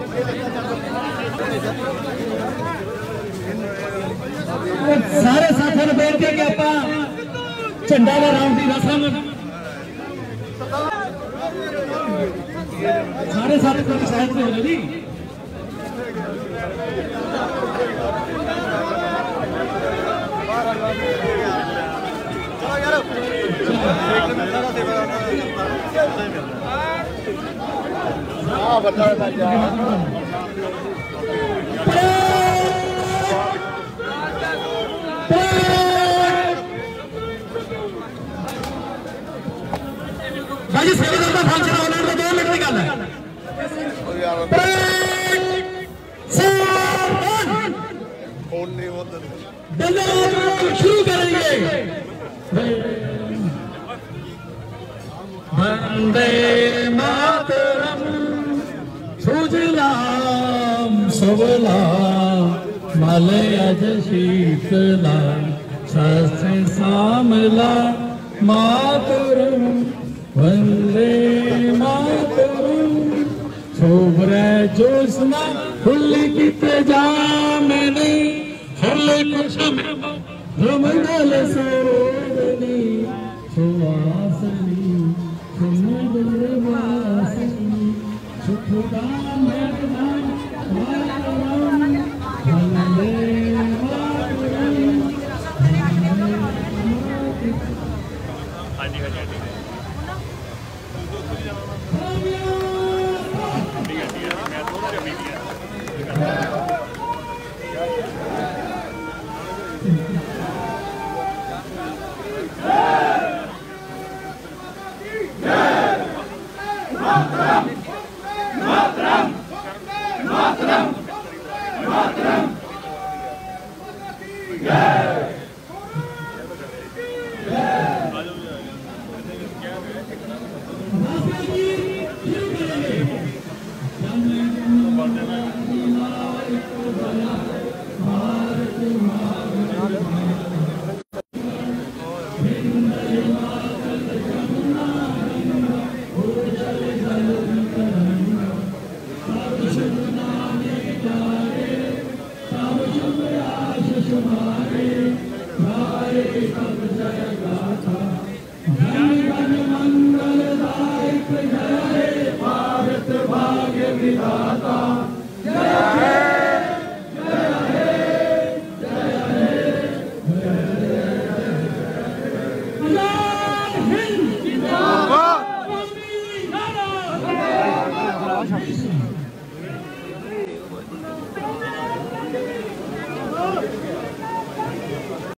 सारे साथियों ने बेनती है कि आप झंडा लहराउण की रस्म सारे साथी को साइड से हो जी। भाई सेवादार का फंक्शन होने में 2 मिनट की गल है। शुरू करेंगे। वंदे मातरम सुजलाम सुफलाम मलयज शीतलाम शस्य श्यामलाम मातरम वंदे मातरम। शुभ्र ज्योत्स्ना फुल की तेजामिनी फुल कुसुम धूमदल सरोदनी सुवासनी सुमधुर वासनी सुखदाम वरदाम वंदे मातरम।